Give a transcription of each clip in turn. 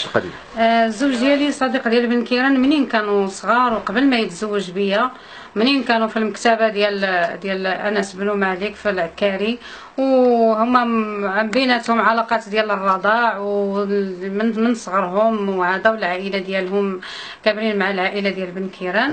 القديم؟ الزوج ديالي صديق ديال بن كيران منين كانوا صغار وقبل ما يتزوج بيا، منين كانوا في المكتبه ديال انس بن مالك في العكاري، وهما بيناتهم علاقات ديال الرضاع ومن صغرهم، وهذا والعائله ديالهم كابرين مع العائله ديال بن كيران.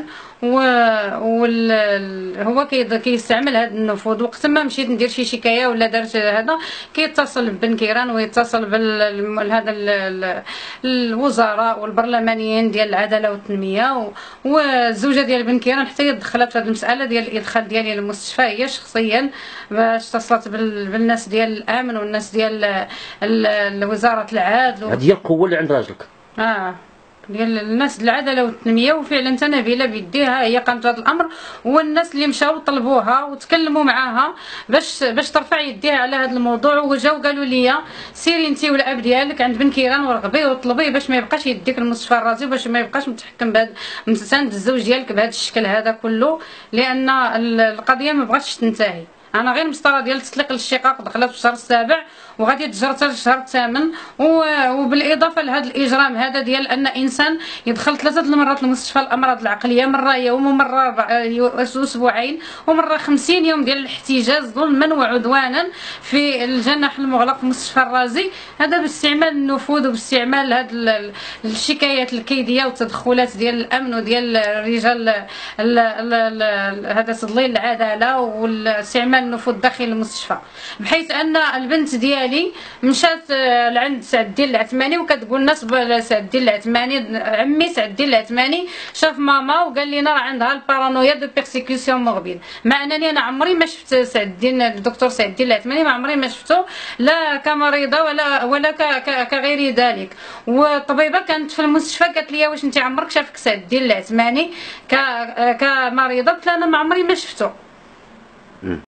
هو كيستعمل هذا النفوذ. وقت ما مشيت ندير شي شكايه ولا درت هذا كيتصل ببن كيران ويتصل هذا الوزراء والبرلمانيين ديال العداله والتنميه. والزوجه ديال بن كيران حتى هي دخلت في هذه المساله ديال الادخال ديالي للمستشفى هي شخصيا، باش اتصلت بالناس ديال الامن والناس ديال وزاره العدل. هذه هي القوه اللي عند راجلك؟ ديال الناس العداله والتنميه. وفعلا تنابيله بيديها هي قامت بهذا الامر، والناس اللي مشاو طلبوها وتكلموا معاها باش ترفع يديها على هذا الموضوع. وجاو قالوا لي سيري انت والاب ديالك عند بن كيران ورغبيه وطلبيه باش ما يبقاش يديك المستشفى الرازي، باش ما يبقاش متحكم بهذا مساند الزوج ديالك بهذا الشكل هذا كله، لان القضيه ما بغاتش تنتهي. انا غير مسطره ديال تطليق الشقاق دخلت في الشهر السابع وغادي تجر حتى الشهر الثامن. وبالاضافه لهذا الاجرام هذا ديال ان انسان يدخل 3 المرات لمستشفى الامراض العقليه، مره يوم ومره اسبوعين ومره 50 يوم ديال الاحتجاز ظلما وعدوانا في الجناح المغلق في مستشفى الرازي، هذا باستعمال النفوذ وباستعمال هذه الشكايات الكيديه والتدخلات ديال الامن وديال الرجال هذا تضليل العداله واستعمال النفوذ داخل المستشفى. بحيث ان البنت ديالي مشات لعند سعد الدين العثماني وكتقول الناس سعد الدين العثماني عمي سعد الدين العثماني شاف ماما وقال لنا راه عندها البارانويا دو بيرسيكسيون موبيل، مع انني انا عمري ما شفت سعد الدين الدكتور سعد الدين العثماني، ما عمري ما شفته لا كمريضه ولا كغير ذلك. والطبيبه كانت في المستشفى قالت لي واش انت عمرك شافك سعد الدين العثماني كمريضه؟ قلت لها انا ما عمري ما شفته.